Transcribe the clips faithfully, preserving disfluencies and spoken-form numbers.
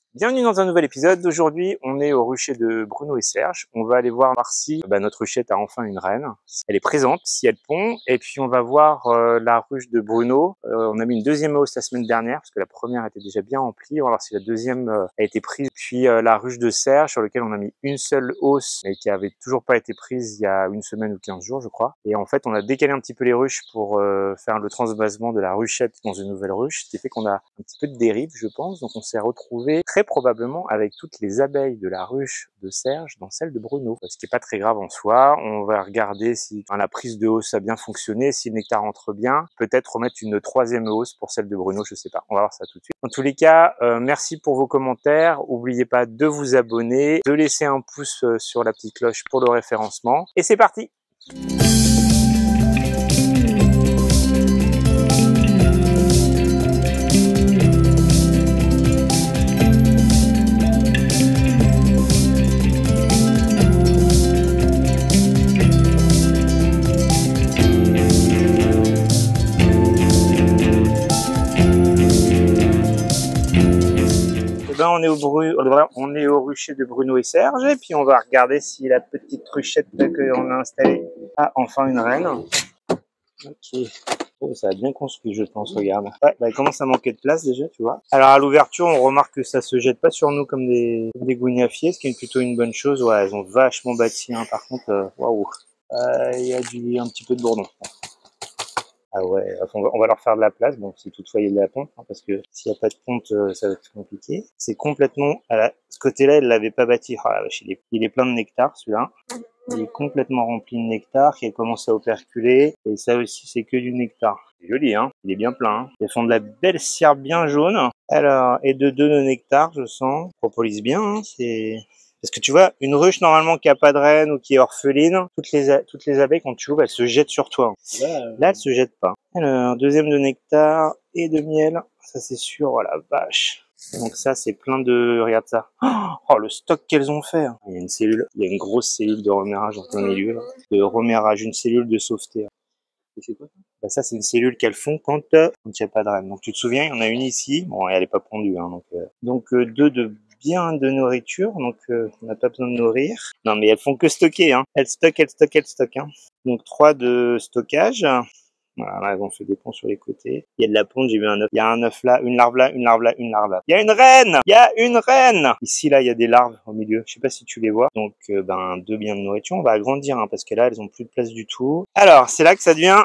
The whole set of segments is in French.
Bienvenue dans un nouvel épisode. Aujourd'hui, on est au rucher de Bruno et Serge. On va aller voir si bah, notre ruchette a enfin une reine. Si elle est présente, si elle pond. Et puis, on va voir euh, la ruche de Bruno. Euh, on a mis une deuxième hausse la semaine dernière parce que la première était déjà bien remplie. On va voir si la deuxième euh, a été prise. Puis, euh, la ruche de Serge sur laquelle on a mis une seule hausse mais qui avait toujours pas été prise il y a une semaine ou quinze jours, je crois. Et en fait, on a décalé un petit peu les ruches pour euh, faire le transvasement de la ruchette dans une nouvelle ruche. Ce qui fait qu'on a un petit peu de dérive, je pense. Donc, on s'est retrouvé très probablement avec toutes les abeilles de la ruche de Serge dans celle de Bruno. Ce qui est pas très grave en soi. On va regarder si enfin, la prise de hausse a bien fonctionné, si le nectar entre bien. Peut-être remettre une troisième hausse pour celle de Bruno, je sais pas. On va voir ça tout de suite. En tous les cas, euh, merci pour vos commentaires. N'oubliez pas de vous abonner, de laisser un pouce sur la petite cloche pour le référencement. Et c'est parti! Ben, on est au Bru... on est au rucher de Bruno et Serge et puis on va regarder si la petite ruchette qu'on a installée a enfin une reine. Ok. Oh, ça a bien construit, je pense, regarde. Ouais, bah, elle commence à manquer de place déjà, tu vois. Alors à l'ouverture, on remarque que ça se jette pas sur nous comme des, des gougnafiers, ce qui est plutôt une bonne chose. Ouais, elles ont vachement bâti, hein. Par contre, waouh, euh, il y a du, un petit peu de bourdon. Ah ouais, on va, on va leur faire de la place, bon, si toutefois il y a de la ponte, hein, parce que s'il n'y a pas de ponte, euh, ça va être compliqué. C'est complètement, à la, ce côté-là, elle l'avait pas bâti. Ah la vache, il est, il est plein de nectar, celui-là. Il est complètement rempli de nectar, qui a commencé à operculer, et ça aussi, c'est que du nectar. C'est joli, hein. Il est bien plein, hein. Ils font de la belle cire bien jaune. Alors, et de deux de nectar, je sens. Propolis bien, hein, c'est... Parce que tu vois, une ruche normalement qui a pas de reine ou qui est orpheline, toutes les toutes les abeilles quand tu ouvres, elles se jettent sur toi. Là, euh... Là elles se jettent pas. Alors, deuxième de nectar et de miel, ça c'est sûr. Oh la vache. Donc ça c'est plein de, regarde ça. Oh le stock qu'elles ont fait. Il y a une cellule, il y a une grosse cellule de remérage en plein milieu, là. De remérage, une cellule de sauveté. Et c'est quoi ça? Bah ça c'est une cellule qu'elles font quand euh, quand il n'y a pas de reine. Donc tu te souviens, il y en a une ici. Bon, elle est pas pondue, hein. Donc euh, donc euh, deux de bien de nourriture, donc euh, on n'a pas besoin de nourrir. Non mais elles font que stocker, hein. Elles stockent, elles stockent, elles stockent, hein. Donc trois de stockage. Voilà, elles ont fait des ponts sur les côtés. Il y a de la ponte, j'ai vu un œuf. Il y a un œuf là, une larve là, une larve là, une larve là. Il y a une reine! Il y a une reine! Ici là, il y a des larves au milieu. Je sais pas si tu les vois. Donc euh, ben deux biens de nourriture. On va agrandir, hein, parce que là, elles ont plus de place du tout. Alors, c'est là que ça devient...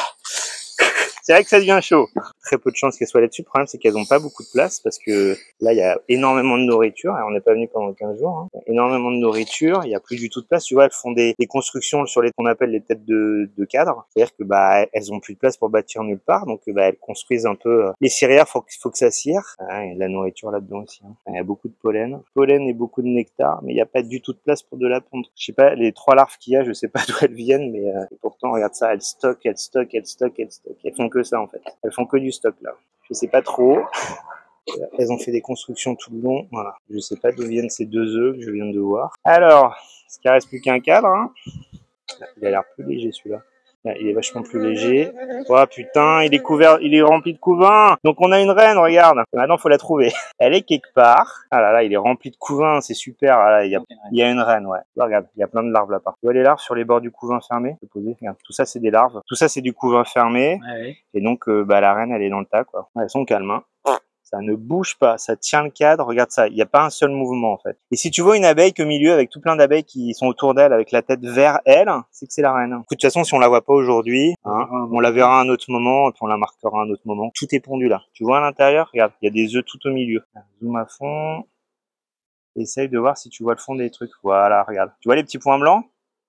C'est vrai que ça devient chaud. Très peu de chances qu'elles soient là-dessus. Le problème, c'est qu'elles n'ont pas beaucoup de place parce que là, il y a énormément de nourriture. Et on n'est pas venu pendant quinze jours. Hein. Il y a énormément de nourriture. Il n'y a plus du tout de place. Tu vois, elles font des, des constructions sur les qu'on appelle les têtes de, de cadre. C'est-à-dire que bah elles ont plus de place pour bâtir nulle part. Donc bah elles construisent un peu. Les cirières, faut faut que ça cire. Ah, il y a de la nourriture là-dedans aussi. Hein. Il y a beaucoup de pollen, pollen et beaucoup de nectar, mais il n'y a pas du tout de place pour de la ponte. Je sais pas les trois larves qu'il y a, je sais pas d'où elles viennent, mais euh, pourtant regarde ça, elles stockent, elles stockent, elles stockent, elles stockent. Elles font que ça en fait. Elles font que du stock là. Je sais pas trop. Elles ont fait des constructions tout le long. Voilà. Je sais pas d'où viennent ces deux œufs que je viens de voir. Alors, ce qui reste plus qu'un cadre. Hein. Il a l'air plus léger celui-là. Il est vachement plus léger. Oh putain, il est couvert, il est rempli de couvains. Donc on a une reine, regarde. Maintenant faut la trouver. Elle est quelque part. Ah là là, il est rempli de couvains, c'est super. Ah là, il y a, il y a une reine, ouais. Là, regarde, il y a plein de larves là partout. Tu vois les larves sur les bords du couvain fermé? Regarde, tout ça c'est des larves. Tout ça c'est du couvain fermé. Ah oui. Et donc euh, bah la reine elle est dans le tas quoi. Elles sont calmes. Hein. Ça ne bouge pas, ça tient le cadre, regarde ça, il n'y a pas un seul mouvement en fait. Et si tu vois une abeille au milieu avec tout plein d'abeilles qui sont autour d'elle avec la tête vers elle, c'est que c'est la reine. De toute façon, si on la voit pas aujourd'hui, hein, on la verra à un autre moment, et puis on la marquera à un autre moment. Tout est pondu là. Tu vois à l'intérieur, regarde, il y a des œufs tout au milieu. Zoom à fond. Essaye de voir si tu vois le fond des trucs. Voilà, regarde. Tu vois les petits points blancs?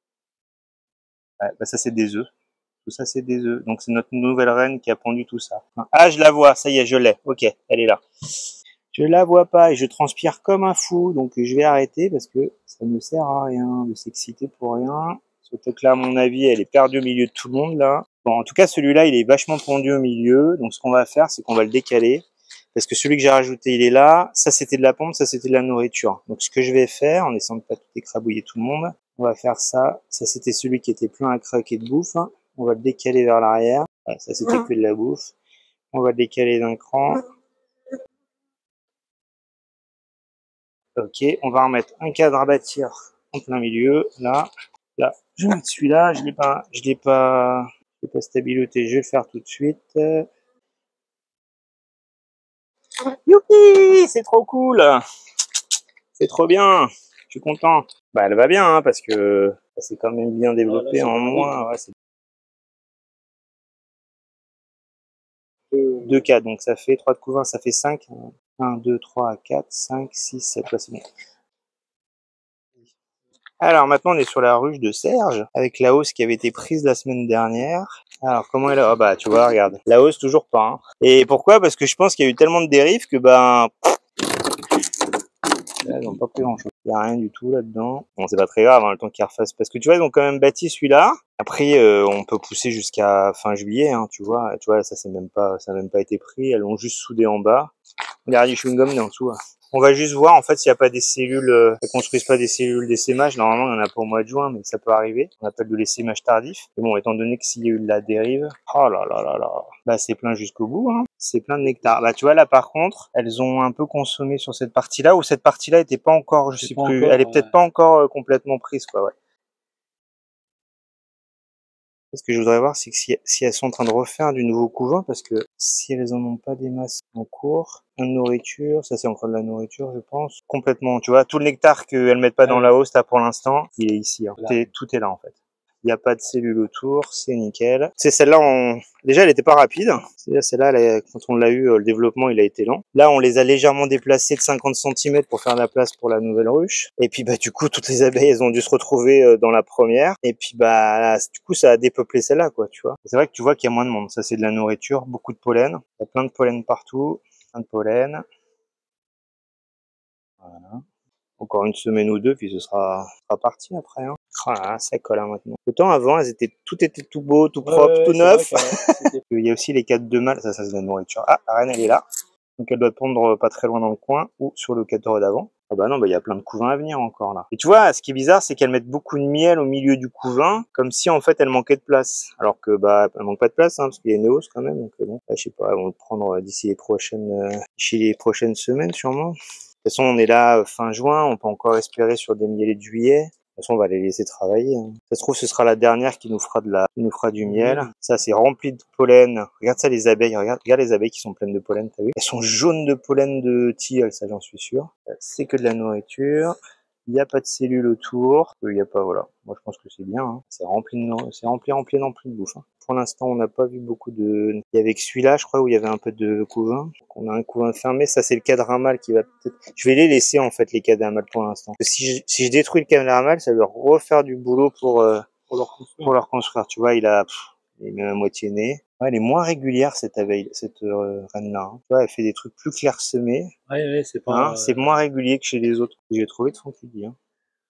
Ouais, bah ça c'est des œufs. Tout ça, c'est des œufs. Donc, c'est notre nouvelle reine qui a pondu tout ça. Ah, je la vois. Ça y est, je l'ai. Ok, elle est là. Je la vois pas et je transpire comme un fou. Donc, je vais arrêter parce que ça ne sert à rien de s'exciter pour rien. Surtout que là, à mon avis, elle est perdue au milieu de tout le monde, là. Bon, en tout cas, celui-là, il est vachement pondu au milieu. Donc, ce qu'on va faire, c'est qu'on va le décaler. Parce que celui que j'ai rajouté, il est là. Ça, c'était de la pompe. Ça, c'était de la nourriture. Donc, ce que je vais faire, en essayant de pas tout écrabouiller tout le monde, on va faire ça. Ça, c'était celui qui était plein à craquer de bouffe. On va le décaler vers l'arrière. Ouais, ça, c'était que de la bouffe. On va le décaler d'un cran. Ok, on va remettre un cadre à bâtir en plein milieu, là. Là, je vais mettre celui-là, je l'ai pas, je l'ai pas, je l'ai pas stabiloté, je vais le faire tout de suite. Youpi, c'est trop cool, c'est trop bien, je suis content. Bah elle va bien, hein, parce que c'est quand même bien développé ah, là, en moins. Ouais, c'est deux cas, donc ça fait trois de couvain, ça fait cinq. un, deux, trois, quatre, cinq, six, sept, ouais, c'est bon. Alors maintenant on est sur la ruche de Serge, avec la hausse qui avait été prise la semaine dernière. Alors comment elle est? Ah bah tu vois, regarde, la hausse toujours pas. Hein. Et pourquoi? Parce que je pense qu'il y a eu tellement de dérives que ben... Là, ils n'ont pas pris grand chose. Il n'y a rien du tout là-dedans. Bon, c'est pas très grave, hein, le temps qu'ils refassent. Parce que tu vois, ils ont quand même bâti celui-là. Après, euh, on peut pousser jusqu'à fin juillet, hein, tu vois. Tu vois, ça c'est même pas, ça n'a même pas été pris. Elles l'ont juste soudé en bas. Regarde, du chewing-gum en dessous. Hein. On va juste voir en fait s'il n'y a pas des cellules, euh, elles construisent pas des cellules d'essaimage. Normalement, il y en a pas au mois de juin, mais ça peut arriver. On appelle de l'essaimage tardif. Mais bon, étant donné que s'il y a eu de la dérive, oh là là là là, bah c'est plein jusqu'au bout. Hein. C'est plein de nectar. Bah tu vois là par contre, elles ont un peu consommé sur cette partie-là, où cette partie-là était pas encore, je sais plus, encore, elle est peut-être ouais. pas encore euh, complètement prise quoi. Ouais. Ce que je voudrais voir, c'est que si, si elles sont en train de refaire du nouveau couvain, parce que si elles en ont pas des masses en cours, de nourriture, ça c'est encore de la nourriture, je pense, complètement, tu vois, tout le nectar qu'elles mettent pas dans la hausse là pour l'instant, il est ici, hein. Tout, est, tout est là en fait. Il n'y a pas de cellules autour, c'est nickel. C'est celle-là, on... déjà elle était pas rapide. Celle-là, elle... quand on l'a eu, le développement il a été lent. Là, on les a légèrement déplacées de cinquante centimètres pour faire de la place pour la nouvelle ruche. Et puis bah du coup, toutes les abeilles, elles ont dû se retrouver dans la première. Et puis bah du coup, ça a dépeuplé celle-là, quoi, tu vois. C'est vrai que tu vois qu'il y a moins de monde. Ça, c'est de la nourriture, beaucoup de pollen. Il y a plein de pollen partout, plein de pollen. Voilà. Encore une semaine ou deux, puis ce sera, sera parti après. Hein. Ah, ça colle hein, maintenant. Autant avant, elles étaient, tout était tout beau, tout propre, ouais, tout neuf. Vrai, il y a aussi les quatre de mâles, ça, ça c'est de la nourriture. Ah, la reine, elle est là. Donc elle doit pondre pas très loin dans le coin ou sur le quatre heures d'avant. Ah bah non, bah il y a plein de couvains à venir encore là. Et tu vois, ce qui est bizarre, c'est qu'elles mettent beaucoup de miel au milieu du couvain, comme si en fait elles manquaient de place. Alors que bah elles manquent pas de place, hein, parce qu'il y a une hausse quand même. Donc bon, bah, je sais pas, elles vont le prendre d'ici les prochaines, euh, d'ici les prochaines semaines sûrement. De toute façon, on est là fin juin, on peut encore espérer sur des miels de juillet. De toute façon, on va les laisser travailler. Hein. Ça se trouve, ce sera la dernière qui nous fera de la, qui nous fera du miel. Ça, c'est rempli de pollen. Regarde ça, les abeilles. Regarde, regarde les abeilles qui sont pleines de pollen. T'as vu? Elles sont jaunes de pollen de tilleul, ça, j'en suis sûr. C'est que de la nourriture. Il n'y a pas de cellules autour. Il n'y a pas, voilà. Moi, je pense que c'est bien. Hein. C'est rempli de, c'est rempli, rempli, rempli de bouffe. Hein. Pour l'instant, on n'a pas vu beaucoup de... Il y avait que celui-là, je crois, où il y avait un peu de couvain. Donc, on a un couvain fermé. Ça, c'est le cadre à mâle qui va peut-être... Je vais les laisser, en fait, les cadres à mâle pour l'instant. Si je, si je détruis le cadre à mâle, ça va refaire du boulot pour, euh, pour, leur construire. pour leur construire. Tu vois, il a... Pff, il est même à moitié né. Ouais, elle est moins régulière, cette abeille, cette euh, reine-là. Hein. Tu vois, elle fait des trucs plus clairsemés. Ouais, ouais, c'est pas... Hein, euh... C'est moins régulier que chez les autres. J'ai trouvé de Francky, hein.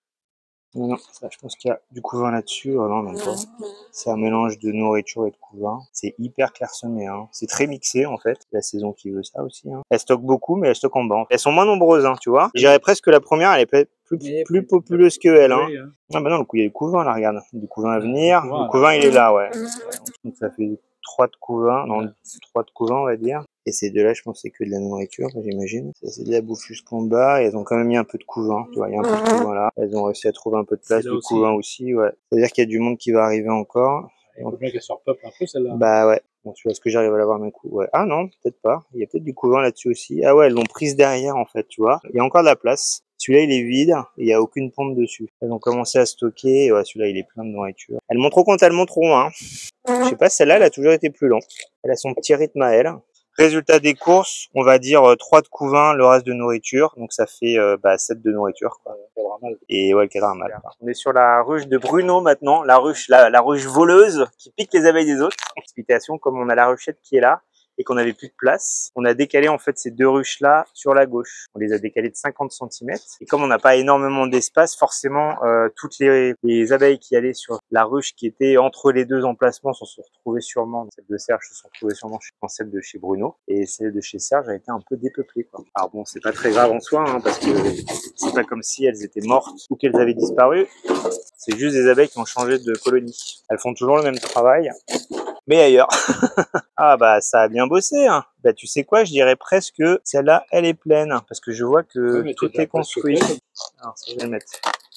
Non, non, ça, je pense qu'il y a du couvain là-dessus. Oh non, même pas. C'est un mélange de nourriture et de couvain. C'est hyper clairsemé. Hein. C'est très mixé, en fait. La saison qui veut ça aussi. Hein. Elle stocke beaucoup, mais elle stocke en bas. Elles sont moins nombreuses, hein, tu vois. Je dirais presque que la première, elle est peut-être plus, plus populeuse que elle. Hein. Ah bah non, le coup, il y a du couvain, là, regarde. Du couvain à venir. Le couvain, il est là, ouais. Donc ça fait trois de couvain. Non, trois de couvain, on va dire. Et ces deux-là, je pense que c'est que de la nourriture, j'imagine. Ça, c'est de la bouffe jusqu'en bas. Et elles ont quand même mis un peu de couvain. Tu vois, il y a un peu de couvain là. Elles ont réussi à trouver un peu de place, du couvain aussi, ouais. C'est-à-dire qu'il y a du monde qui va arriver encore. Il faut bien qu'elle se repeuple un peu, celle-là. Bah ouais. Bon, tu vois, est-ce que j'arrive à l'avoir d'un coup? Ouais. Ah non, peut-être pas. Il y a peut-être du couvain là-dessus aussi. Ah ouais, elles l'ont prise derrière, en fait, tu vois. Il y a encore de la place. Celui-là, il est vide. Et il n'y a aucune pompe dessus. Elles ont commencé à stocker. Et ouais, celui-là, il est plein de nourriture. Elles montrent quand elles montrent loin. Hein. Je sais pas, celle-là, elle a toujours été plus lente. Elle a son petit rythme à elle. Résultat des courses, on va dire euh, trois de couvain, le reste de nourriture. Donc ça fait euh, bah, sept de nourriture. Quoi. Et ouais, le cadre à mâle. On est sur la ruche de Bruno maintenant, la ruche, la, la ruche voleuse qui pique les abeilles des autres. Explication, comme on a la ruchette qui est là et qu'on n'avait plus de place, on a décalé en fait ces deux ruches là sur la gauche. On les a décalées de cinquante centimètres. Et comme on n'a pas énormément d'espace, forcément euh, toutes les, les abeilles qui allaient sur la ruche qui était entre les deux emplacements se sont retrouvées sûrement, celle de Serge se sont retrouvées sûrement dans celle de chez Bruno. Et celle de chez Serge a été un peu dépeuplée, quoi. Alors bon, c'est pas très grave en soi, hein, parce que c'est pas comme si elles étaient mortes ou qu'elles avaient disparu. C'est juste des abeilles qui ont changé de colonie. Elles font toujours le même travail. mais ailleurs. Ah bah ça a bien bossé, hein. Bah tu sais quoi, je dirais presque que celle-là, elle est pleine, parce que je vois que ouais, tout est construit. Alors ça, je vais le mettre.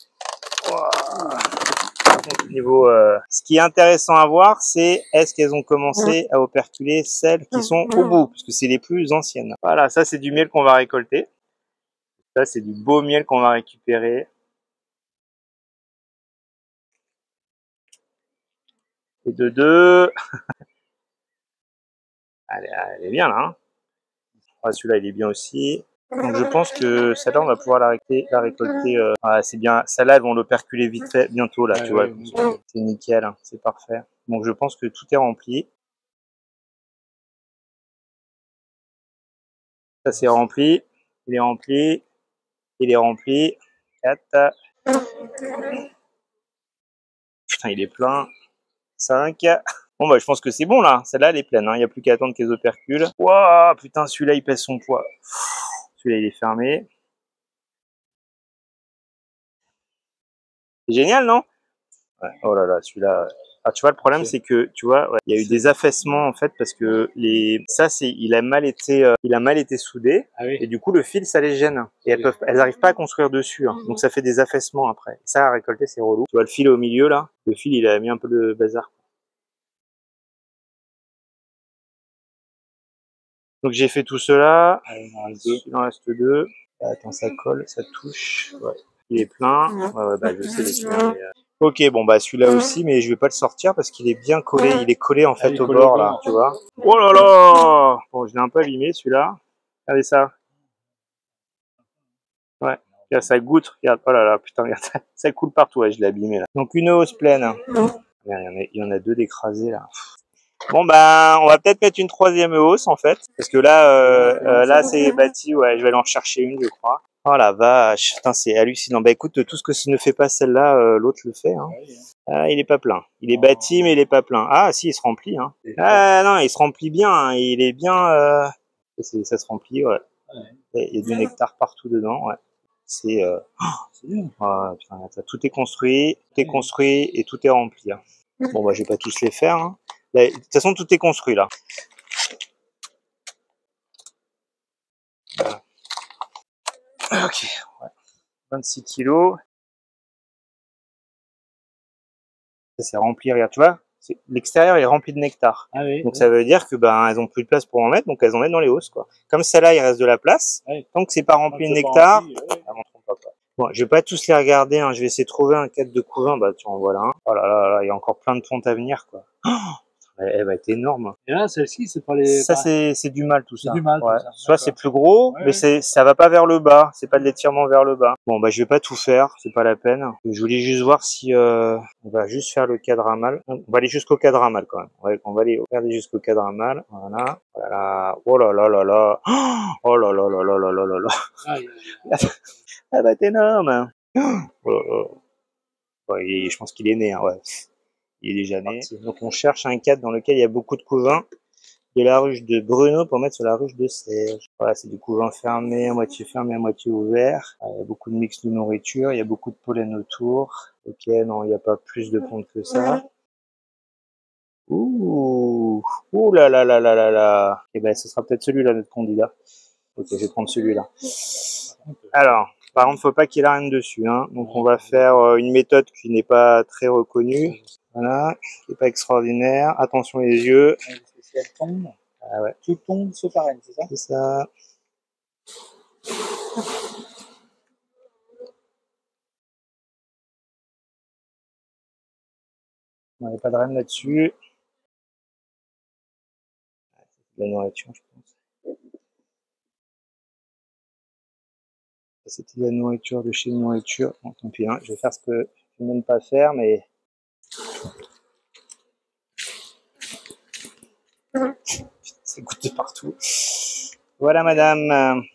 Wow. Niveau, euh... ce qui est intéressant à voir, c'est est-ce qu'elles ont commencé à operculer celles qui sont au bout, parce que c'est les plus anciennes. Voilà, ça c'est du miel qu'on va récolter. Ça c'est du beau miel qu'on va récupérer. Et de deux. Elle, elle est bien là. Hein. Ah, celui-là il est bien aussi. Donc je pense que celle-là on va pouvoir la récolter. La récolter euh... ah, c'est bien. Celle-là elles vont l'operculer vite fait bientôt là, ah, tu oui, vois. Oui. C'est nickel, hein. C'est parfait. Donc je pense que tout est rempli. Ça c'est rempli. Il est rempli. Il est rempli. quatre. Putain il est plein. cinq. Bon bah je pense que c'est bon là. Celle-là elle est pleine. Hein. Il n'y a plus qu'à attendre qu'elles operculent. Waouh putain celui-là il pèse son poids. Celui-là il est fermé. C'est génial, non? Ouais. Oh là là, celui-là. Ah, tu vois, le problème, c'est que, tu vois, ouais, il y a eu des affaissements, en fait, parce que les, ça, c'est, il a mal été, euh, il a mal été soudé. Ah oui. Et du coup, le fil, ça les gêne. Et elles peuvent, elles arrivent pas à construire dessus, hein. Donc, ça fait des affaissements après. Ça, à récolter, c'est relou. Tu vois, le fil au milieu, là. Le fil, il a mis un peu de bazar. Donc, j'ai fait tout cela. Allez, il en reste deux. Il en reste deux. Attends, ça colle, ça touche. Ouais. Il est plein. Ouais, ouais, bah, je sais les mais, euh... Ok, bon, bah, celui-là aussi, mais je vais pas le sortir parce qu'il est bien collé. Il est collé, en fait, ah, au bord, là, tu vois. Oh là là! Bon, je l'ai un peu abîmé, celui-là. Regardez ça. Ouais. Regarde, ça goutte. Regarde. Oh là là, putain, regarde. Ça coule partout. Ouais, je l'ai abîmé, là. Donc, une hausse pleine. Il y en a, il y en a deux d'écrasés, là. Bon, ben, on va peut-être mettre une troisième hausse, en fait. Parce que là, euh, euh, là, c'est bâti. Ouais, je vais aller en chercher une, je crois. Oh la vache, putain, c'est hallucinant. Bah écoute, tout ce que ce ne fait pas celle-là, euh, l'autre le fait. Hein. Ah, il est pas plein. Il est bâti, mais il est pas plein. Ah si, il se remplit. Hein. Ah non, il se remplit bien. Hein. Il est bien. Euh... Ça se remplit, ouais. Il y a du nectar partout dedans, ouais. C'est. Euh... Oh, bien. Ah, putain, tout est construit, tout est construit et tout est rempli. Hein. Bon bah je vais pas tous les faire. Hein. Là, de toute façon, tout est construit là. Ok. Ouais. vingt-six kilos. Ça c'est rempli, regarde, tu vois, l'extérieur est rempli de nectar. Ah oui, donc oui. Ça veut dire que ben elles ont plus de place pour en mettre, donc elles en mettent dans les hausses quoi. Comme celle-là, il reste de la place. Oui. Tant que c'est pas rempli de nectar, rempli, oui. Elles m'en trompent pas. Bon, je vais pas tous les regarder, hein. Je vais essayer de trouver un cadre de couvain. Bah tu en voilà un. Oh là là là, il y a encore plein de pontes à venir quoi. Oh, elle va être énorme. Et là, celle-ci, c'est pas les. Ça, c'est c'est du mal tout ça. C'est du mal. Ouais. Tout ça. Soit c'est plus gros, ouais, mais ouais. c'est ça va pas vers le bas. C'est pas de l'étirement vers le bas. Bon bah je vais pas tout faire, c'est pas la peine. Je voulais juste voir si euh, on va juste faire le cadre à mal. On va aller jusqu'au cadre à mal quand même. Ouais, on va aller aller jusqu'au cadre à mal. Voilà. Voilà. Oh là là là là. Oh là là là là là là là là. Aïe, aïe, aïe. Elle va être énorme. Oh là là. Ouais, je pense qu'il est né. Hein, ouais. Il est déjà né. Donc on cherche un cadre dans lequel il y a beaucoup de couvains. De la ruche de Bruno pour mettre sur la ruche de Serge. Voilà, c'est du couvain fermé, à moitié fermé, à moitié ouvert. Il y a beaucoup de mix de nourriture, il y a beaucoup de pollen autour. Ok, non, il n'y a pas plus de ponte que ça. Ouh, ouh là là là là là là. Eh ben, ce sera peut-être celui-là notre candidat. Ok, je vais prendre celui-là. Alors, par contre, faut pas qu'il y ait la reine dessus, hein. Donc on va faire une méthode qui n'est pas très reconnue. Voilà, qui n'est pas extraordinaire. Attention les yeux. Si elle tombe, ah ouais. Tout tombe sauf la reine, c'est ça? C'est ça. Il n'y a pas de reine là-dessus. De la nourriture, je pense. C'était de la nourriture de chez nourriture. Bon, tant pis, hein. Je vais faire ce que je n'aime pas faire, mais. Ça goûte de partout. Voilà, madame.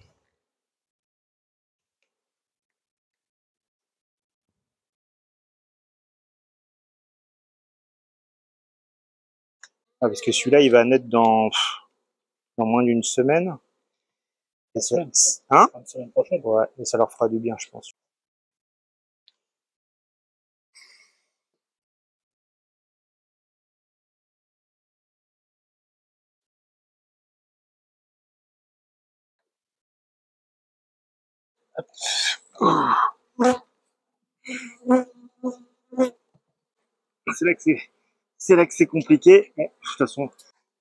Ah, parce que celui-là, il va naître dans, dans moins d'une semaine. Et ça, hein? Une semaine prochaine. Ouais, et ça leur fera du bien, je pense. C'est là que c'est, c'est là que c'est compliqué. Bon, de toute façon.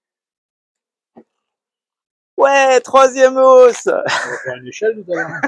Ouais, troisième hausse. On va faire une échelle tout à l'heure.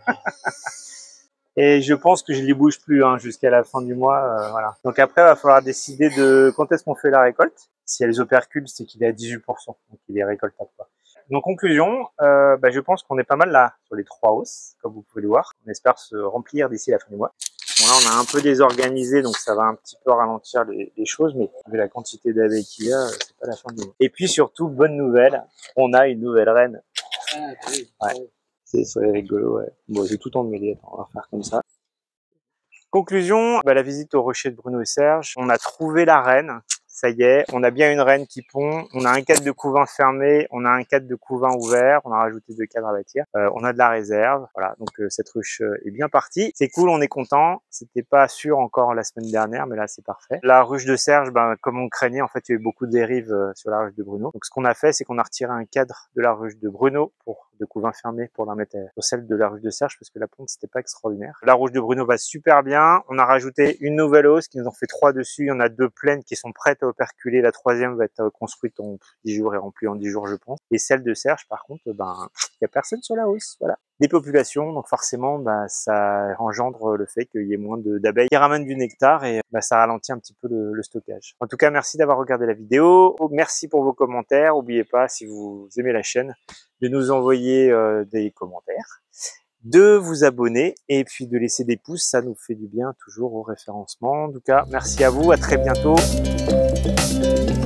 Et je pense que je les bouge plus hein, jusqu'à la fin du mois. Euh, voilà. Donc après, il va falloir décider de quand est-ce qu'on fait la récolte. Si elle les opercules, c'est qu'il est à dix-huit pour cent, donc il est récoltable. Donc conclusion, euh, bah, je pense qu'on est pas mal là sur les trois hausses, comme vous pouvez le voir. On espère se remplir d'ici la fin du mois. Bon là, on a un peu désorganisé, donc ça va un petit peu ralentir les, les choses, mais vu la quantité d'abeilles qu'il y a, c'est pas la fin du mois. Et puis surtout, bonne nouvelle, on a une nouvelle reine. Ah, oui. Ouais. C'est rigolo, ouais. Bon, j'ai tout emmêlé, on va faire comme ça. Conclusion, bah, la visite au rocher de Bruno et Serge. On a trouvé la reine. Ça y est, on a bien une reine qui pond, on a un cadre de couvain fermé, on a un cadre de couvain ouvert, on a rajouté deux cadres à bâtir, euh, on a de la réserve, voilà, donc euh, cette ruche euh, est bien partie. C'est cool, on est content, c'était pas sûr encore la semaine dernière, mais là c'est parfait. La ruche de Serge, ben, comme on craignait, en fait il y a eu beaucoup de dérives euh, sur la ruche de Bruno. Donc ce qu'on a fait, c'est qu'on a retiré un cadre de la ruche de Bruno pour de couvain fermé pour la mettre au celle de la ruche de Serge parce que la ponte c'était pas extraordinaire. La ruche de Bruno va super bien, on a rajouté une nouvelle hausse qui nous en fait trois dessus, il y en a deux pleines qui sont prêtes à operculer, la troisième va être construite en dix jours et remplie en dix jours je pense. Et celle de Serge par contre, ben il y a personne sur la hausse, voilà. Des populations, donc forcément ben, ça engendre le fait qu'il y ait moins d'abeilles qui ramènent du nectar et ben, ça ralentit un petit peu le, le stockage. En tout cas, merci d'avoir regardé la vidéo, merci pour vos commentaires, n'oubliez pas si vous aimez la chaîne de nous envoyer euh, des commentaires, de vous abonner et puis de laisser des pouces, ça nous fait du bien toujours au référencement. En tout cas, merci à vous, à très bientôt.